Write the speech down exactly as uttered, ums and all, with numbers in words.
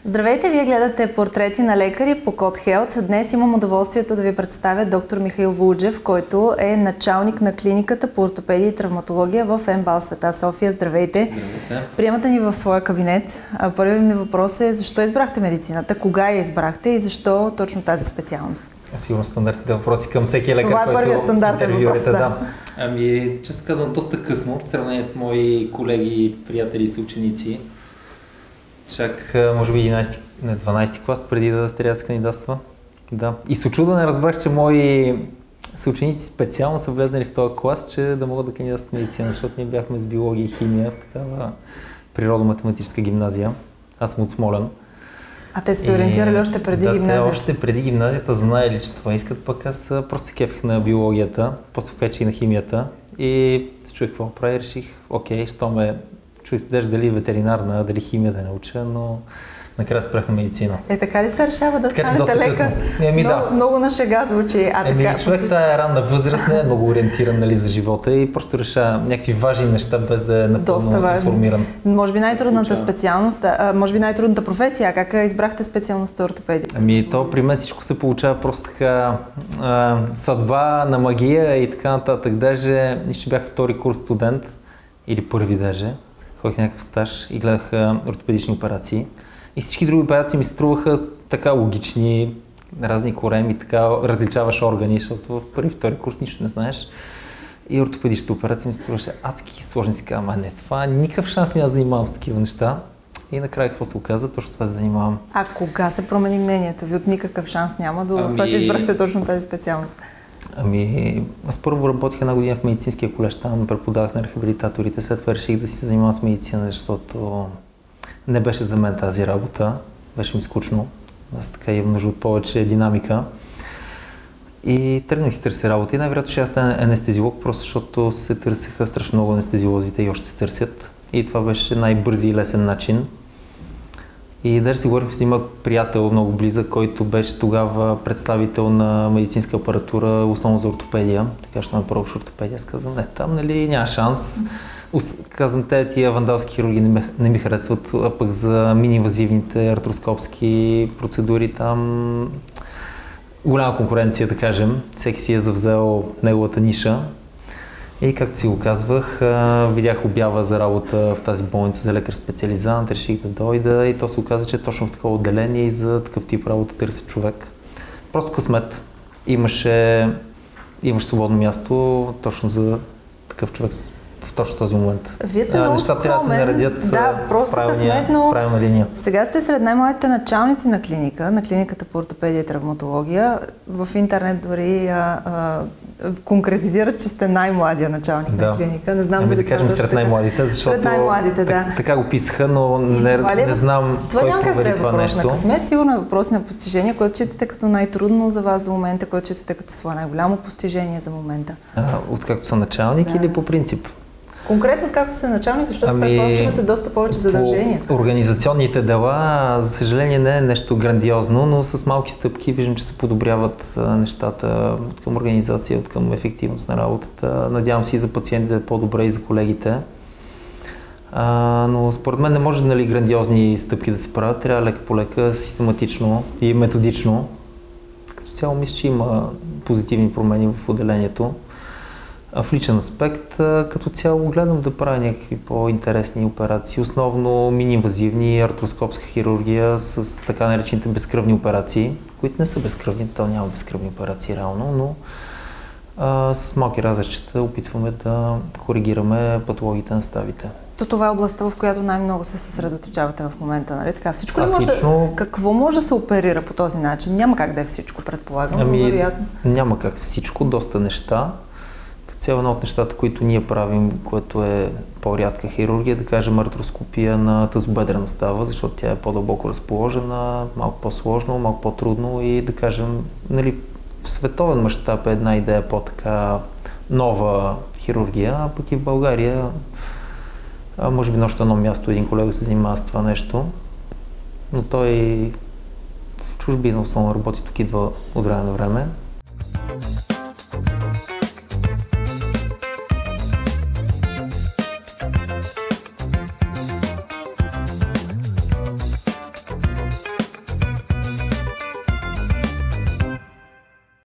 Здравейте, вие гледате портрети на лекари по Код Хелт. Днес имам удоволствието да ви представя доктор Михаил Вулджев, който е началник на клиниката по ортопедия и травматология в МБАЛ Света София. Здравейте! Здравейте! Приемате ни в своя кабинет. Първият ми въпрос е защо избрахте медицината, кога я избрахте и защо точно тази специалност? Сигурно стандартните въпроси към всеки лекар, Това е който първият стандартен въпрос, да. да. Ами, често казвам, доста късно, в сравнение с мои колеги, приятели и съученици. Чак, може би, единайсети, не, дванайсети клас, преди да трябва да се кандидатства. Да. И с учудване разбрах, че мои съученици специално са влезнали в този клас, че да могат да кандидатстват медицина, защото ние бяхме с биология и химия в такава природо-математическа гимназия. Аз съм от Смолян. А те са се ориентирали още преди да, гимназията? Да, още преди гимназията знаели, че това искат, пък аз просто кефих на биологията, после качи и на химията и се чуих какво прави, реших, окей, що ме чуих се дали ветеринарна, дали химия да науча, но накрая спрях на медицина. Е, така ли се решава да така, станете лекар? Еми, много, да. много на шега звучи. А Еми, така, човек тая ранна възраст не е много ориентиран, нали, за живота и просто реша някакви важни неща, без да е напълно информиран. Може би най-трудната специалност, а, може би най-трудната професия. Как избрахте специалността ортопедия? Ами, то при мен всичко се получава просто така а, съдба на магия и така нататък. Даже ще бях втори курс студент или първи даже. Ходих някакъв стаж и гледах ортопедични операции. И всички други операции ми се струваха така логични, разни кореми, така различаваш органи, защото в първи, втори курс нищо не знаеш. И ортопедичната операция ми се струваше адски сложни. Си казвам, а не, това никакъв шанс няма да занимавам с такива неща. И накрая какво се оказа, точно това се занимавам. А кога се промени мнението ви? От никакъв шанс няма до ами... това, че избрахте точно тази специалност? Ами, аз първо работих една година в медицинския колеж, там преподавах на рехабилитаторите, след това реших да си се занимавам с медицина, защото не беше за мен тази работа, беше ми скучно, аз така имам нужда от повече динамика. И тръгнах си търся работа и най-вероятно ще аз стана анестезиолог, просто защото се търсеха страшно много анестезиолозите и още се търсят. И това беше най-бързи и лесен начин. И даже си говорих, си има приятел много близък, който беше тогава представител на медицинска апаратура, основно за ортопедия. Така ще ме пробваш ортопедия. Аз казвам, не, там нали няма шанс. Казвам, те тия вандалски хирурги не, не ми харесват, а пък за мини-инвазивните артроскопски процедури там голяма конкуренция, да кажем. Всеки си е завзел неговата ниша. И както си го казвах, видях обява за работа в тази болница за лекар-специализант, реших да дойда и то се оказа, че точно в такова отделение и за такъв тип работа търси човек. Просто късмет. Имаше, имаше свободно място точно за такъв човек в точно този момент. Вие сте много нещата трябва да се наредят да, просто късметно. Правилна линия. Сега сте сред най-младите началници на клиника, на клиниката по ортопедия и травматология. В интернет дори а, а, конкретизират, че сте най-младия началник да. на клиника. Не знам ами дали да кажем сред най-младите, защото сред най-младите, да. так, така го писаха, но не, е, не знам това кой няма как да е въпрос нещо. на късмет, сигурно е въпрос на постижение, което считате като най-трудно за вас до момента, което считате като свое най-голямо постижение за момента. А, откакто съм началник да. Или по принцип? Конкретно откакто сте началник, защото ами, предполагам, че имате доста повече задължения. Организационните дела, за съжаление, не е нещо грандиозно, но с малки стъпки виждам, че се подобряват нещата от към организация, от към ефективност на работата. Надявам се и за пациентите е по-добре и за колегите. А, но според мен не може нали, грандиозни стъпки да се правят, трябва лека по лека, систематично и методично. Като цяло мисля, че има позитивни промени в отделението. В личен аспект, като цяло гледам да правя някакви по-интересни операции, основно мини-инвазивни, артроскопска хирургия с така наречените безкръвни операции, които не са безкръвни, то няма безкръвни операции реално, но а, с малки различията опитваме да коригираме патологиите на ставите. То това е областта, в която най-много се съсредоточавате в момента, нали така? Всичко ли Аз може лично... да... Какво може да се оперира по този начин? Няма как да е всичко, предполагам, ами, но вероятно. Няма как всичко, доста неща. Цяло едно от нещата, които ние правим, което е по-рядка хирургия, да кажем артроскопия на тазобедрена става, защото тя е по-дълбоко разположена, малко по-сложно, малко по-трудно и да кажем, нали, в световен мащаб е една идея по-така нова хирургия, а пък и в България, а може би на още едно място един колега се занимава с това нещо, но той в чужбина основно работи, тук идва от време на време.